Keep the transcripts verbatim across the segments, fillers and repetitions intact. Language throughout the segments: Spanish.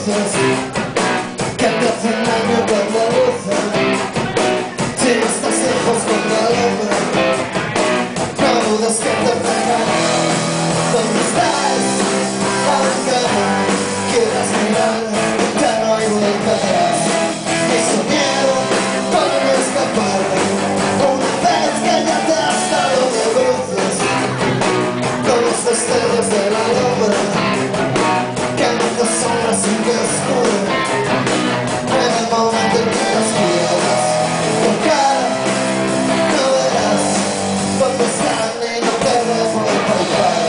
luces que te hacen daño cuando lucen. Si no estás lejos cuando alumbra, no dudes que te pegan. ¿Dónde estás? A la cama, quieras mirar, ya no hay vuelta atrás. Hizo miedo para no escapar. Una vez que ya te has dado de bruces con los destellos de la alumbra que nunca sombra sin que oscure. En el momento en que las quieras tocar, no verás cuando están y no te debo palpar.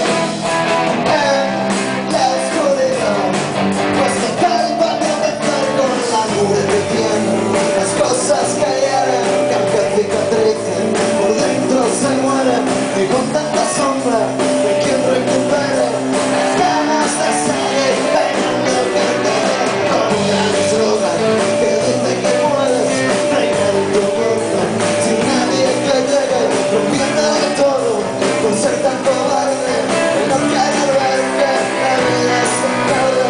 En la oscuridad, pues total para empezar con la nube que tiene las cosas que hieren, que aunque cicatricen por dentro se mueren. Y con tanta sombra de quien recupere las ganas de seguir peinando el cartel con un gran eslogan que dice que puedes reinar en tu mundo sin nadie que llegue rompiéndolo todo por ser tan cobarde y no querer ver que la vida es un tarde.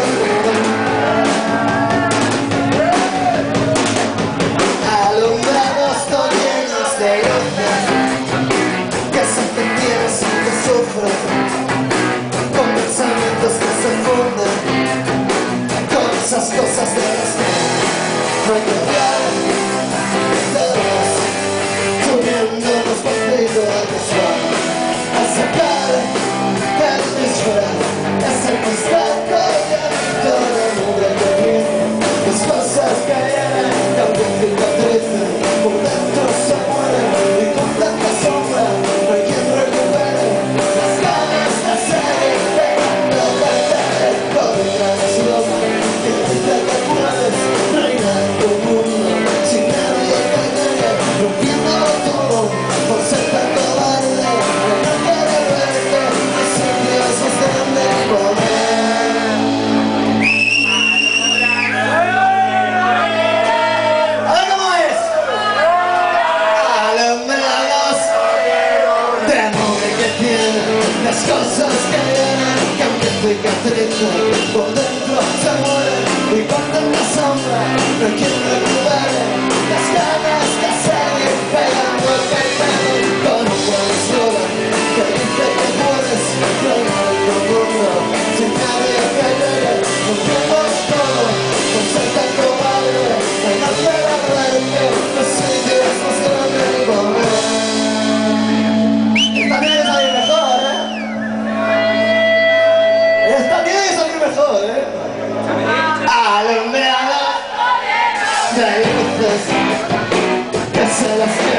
Alumbrados todos llenos de luces que se te entienden sin que sufren, con pensamientos que se funden con esas cosas de las que no hay que hablar. Todos subiendo los partidos al desván a sacar el disfraz, es el cristal colgando de nube que viene, las cosas que vienen que aunque cicatricen por dentro se mueren. Y con tanta sombra no hay quien recupere las ganas de seguir pegando carteles con un gran eslogan que dice que puedes reinar en tu mundo sin nadie que llegue rompiéndolo todo por ser tan cobarde y no querer ver que el sitio es más grande por él. A ver cómo es. Alumbrados de nube que tienen las cosas que vienen, que aunque cicatricen por dentro se mueren. Y con tanta sombra no hay quien recupere las ganas de seguir pegando el cartel con un buen eslogan que dice que puedes reinar en tu mundo sin nadie que llegue rompiéndolo todo por ser tan cobarde y no querer ver que los sitios más grandes por él. Esta tiene que salir mejor, ¿eh? Esta tiene que salir mejor, ¿eh? Alumbrada de luces que se las